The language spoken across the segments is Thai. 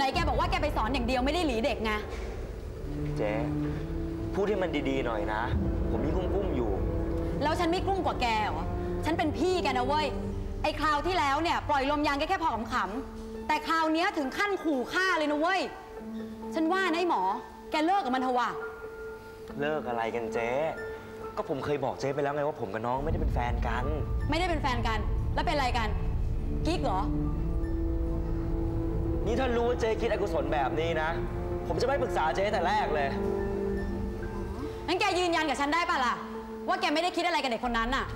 นแกบอกว่าแกไปสอนอย่างเดียวไม่ได้หลีเด็กไงเจ๊พูดให้มันดีๆหน่อยนะผมมีกุ้มอยู่แล้วฉันไม่กุ้มกว่าแกเหรอฉันเป็นพี่แกนะเว้ยไอ้คราวที่แล้วเนี่ยปล่อยลมยางแค่พอขำๆแต่คราวนี้ถึงขั้นขู่ฆ่าเลยนะเว้ยฉันว่านะไอ้หมอแกเลิกกับมันเถอะว่ะเลิกอะไรกันเจ๊ก็ผมเคยบอกเจ๊ไปแล้วไงว่าผมกับน้องไม่ได้เป็นแฟนกันไม่ได้เป็นแฟนกันแล้วเป็นอะไรกันกิ๊กเหรอนี่ถ้ารู้ว่าเจ๊คิดอกุศลแบบนี้นะผมจะไม่ปรึกษาเจ๊แต่แรกเลยงั้นแกยืนยันกับฉันได้ป่ะล่ะว่าแกไม่ได้คิดอะไรกับเด็กคนนั้นน่ะ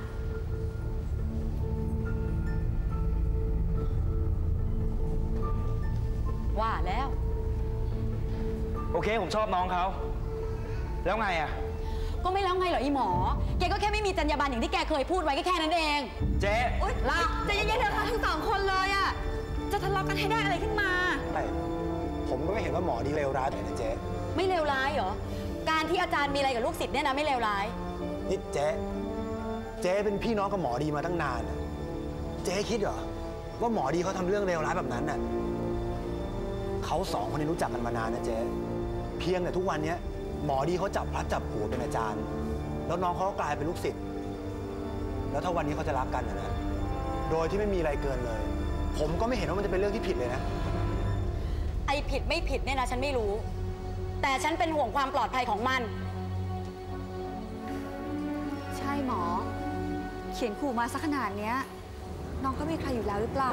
ว่าแล้วโอเคผมชอบน้องเขาแล้วไงอ่ะก็ไม่แล้วไงเหรออีหมอแกก็แค่ไม่มีจรรยาบรรณอย่างที่แกเคยพูดไว้แค่นั้นเองเจ๊ลาใจเย็นๆเถอะค่ะทั้งสองคนเลยอ่ะจะทะเลาะกันให้ได้อะไรขึ้นมาไม่ผมก็ไม่เห็นว่าหมอดีเลวร้ายแต่นะเจ๊ไม่เลวร้ายเหรอการที่อาจารย์มีอะไรกับลูกศิษย์เนี่ยนะไม่เลวร้ายนี่เจ๊เป็นพี่น้องกับหมอดีมาตั้งนานเจ๊คิดเหรอว่าหมอดีเขาทำเรื่องเลวร้ายแบบนั้นน่ะเขาสองคนนี้รู้จักกันมานานนะเจ๊เพียงแต่ทุกวันนี้หมอดีเขาจับพลัดจับผลูเป็นอาจารย์แล้วน้องเขาก็กลายเป็นลูกศิษย์แล้วถ้าวันนี้เขาจะรักกันนะโดยที่ไม่มีอะไรเกินเลยผมก็ไม่เห็นว่ามันจะเป็นเรื่องที่ผิดเลยนะไอ้ผิดไม่ผิดเนี่ยนะฉันไม่รู้แต่ฉันเป็นห่วงความปลอดภัยของมันใช่หมอเขียนขู่มาสักขนาดเนี้ยน้องก็มีใครอยู่แล้วหรือเปล่า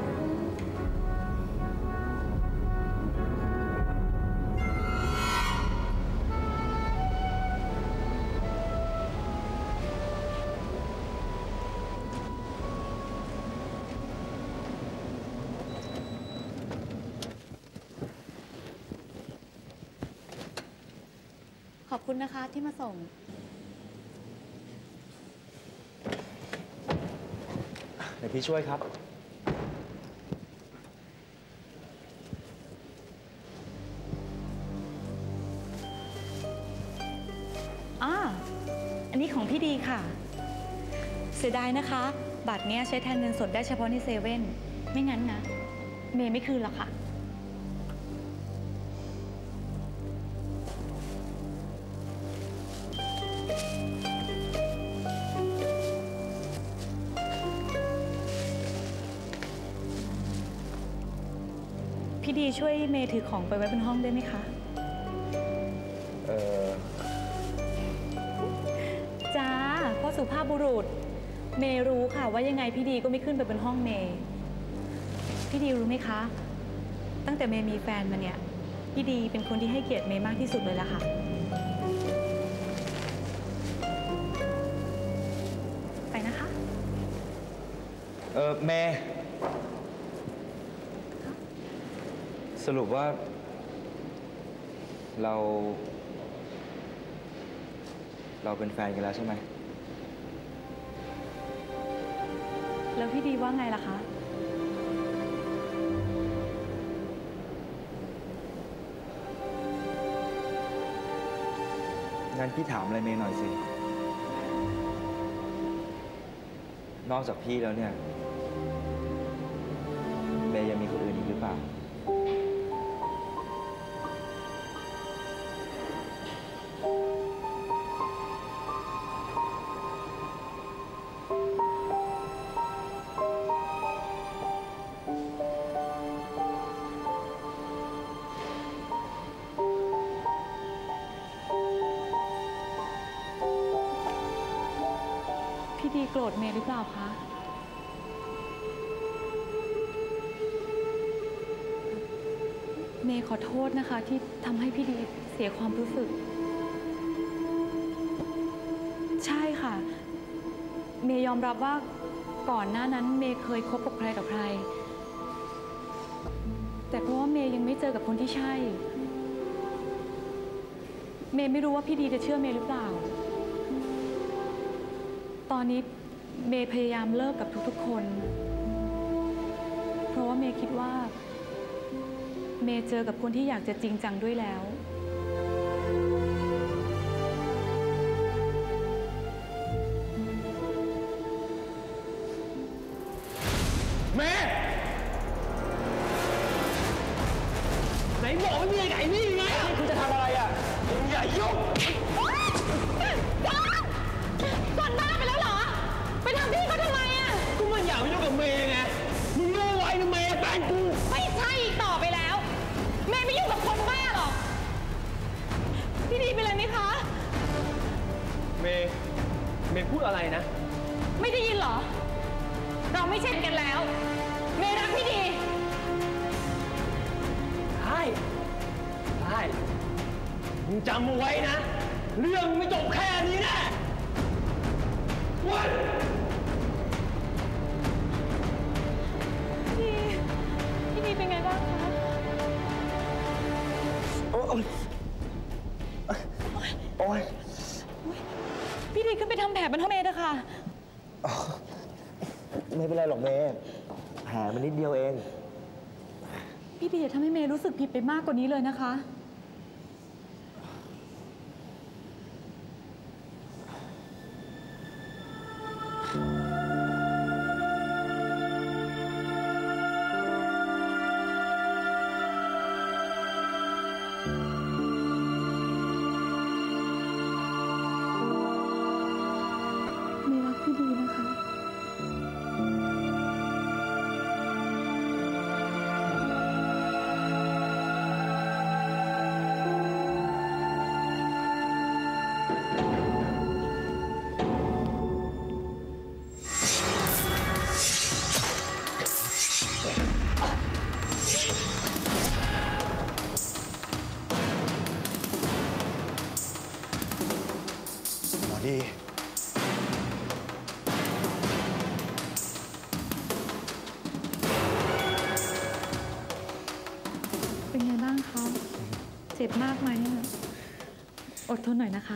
ขอบคุณนะคะที่มาส่งเดี๋ยวพี่ช่วยครับอันนี้ของพี่ดีค่ะเสียดายนะคะบัตรเนี้ยใช้แทนเงินสดได้เฉพาะในเซเว่นไม่งั้นนะเมย์ไม่คืนหรอกค่ะพี่ดีช่วยเมย์ถือของไปไว้บนห้องได้ไหมคะจ้าพ่อสุภาพบุรุษเมย์รู้ค่ะว่ายังไงพี่ดีก็ไม่ขึ้นไปบนห้องเมย์พี่ดีรู้ไหมคะตั้งแต่เมย์มีแฟนมาเนี่ยพี่ดีเป็นคนที่ให้เกียรติเมย์มากที่สุดเลยล่ะค่ะไปนะคะเมย์สรุปว่าเราเป็นแฟนกันแล้วใช่ไหมแล้วพี่ดีว่าไงล่ะคะงั้นพี่ถามอะไรเมย์หน่อยสินอกจากพี่แล้วเนี่ยเมย์ยังมีคนอื่นอีกหรือเปล่าพี่ดีโกรธเมย์หรือเปล่าคะเมย์ขอโทษนะคะที่ทำให้พี่ดีเสียความรู้สึกใช่ค่ะเมย์ยอมรับว่าก่อนหน้านั้นเมย์เคยคบกับใครต่อใครแต่เพราะว่าเมย์ยังไม่เจอกับคนที่ใช่เมย์ไม่รู้ว่าพี่ดีจะเชื่อเมย์หรือเปล่าตอนนี้เมย์พยายามเลิกกับทุกๆคนเพราะว่าเมย์คิดว่าเมย์เจอกับคนที่อยากจะจริงจังด้วยแล้วแม่บอกไม่มีไก่นี่ไงคุณจะทำอะไรอ่ะอย่ายุ่งก่อนบ้าไปแล้วเหรอ ไปทำพี่เขาทำไมอ่ะกูมันอยากมายุ่งกับเมย์ไงมึงรู้ไว้นะเมย์แฟนกูไม่ใช่อีกต่อไปแล้ว แม่ไม่ยุ่งกับคนบ้าหรอก พี่ดีเป็นไรไหมคะเมย์พูดอะไรนะไม่ได้ยินเหรอ เราไม่เช่นกันแล้ว เมย์รักพี่ดีได้มึงจำเอาไว้นะ เรื่องไม่จบแค่นี้แน่วันพี่ดีเป็นไงบ้างคะโอ๊ยพี่ดีขึ้นไปทำแผลบนห้องเมย์เถอะค่ะไม่เป็นไรหรอกเมย์แผลมันนิดเดียวเองพี่ดีอย่าทำให้เมย์รู้สึกผิดไปมากกว่านี้เลยนะคะ เมย์รักพี่ดีนะคะหมอดีเป็นไงบ้างคะ เจ็บมากไหมอะอดทนหน่อยนะคะ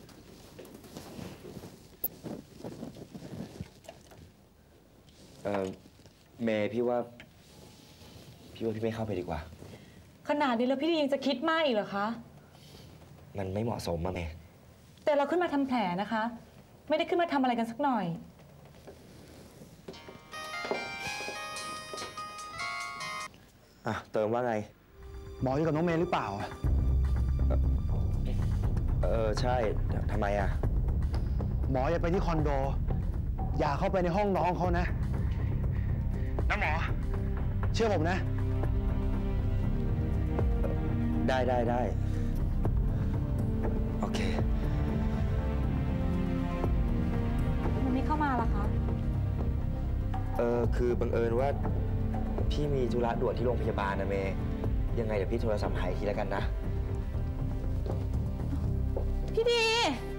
เมย์พี่ว่าพี่ไม่เข้าไปดีกว่าขนาดนี้แล้วพี่ดียังจะคิดมากอีกเหรอคะมันไม่เหมาะสมอะเมย์แต่เราขึ้นมาทำแผลนะคะ ไม่ได้ขึ้นมาทำอะไรกันสักหน่อยอ่ะเติมว่าไงหมออยู่กับน้องเมย์หรือเปล่าใช่ทำไมอะหมออย่าไปที่คอนโด อย่าเข้าไปในห้องน้องเขานะหมอ เชื่อผมนะได้โอเคมันไม่เข้ามาล่ะคะคือบังเอิญว่าพี่มีธุระด่วนที่โรงพยาบาลนะเมย์ยังไงเดี๋ยวพี่โทรศัพท์หาอีกทีแล้วกันนะพี่ดี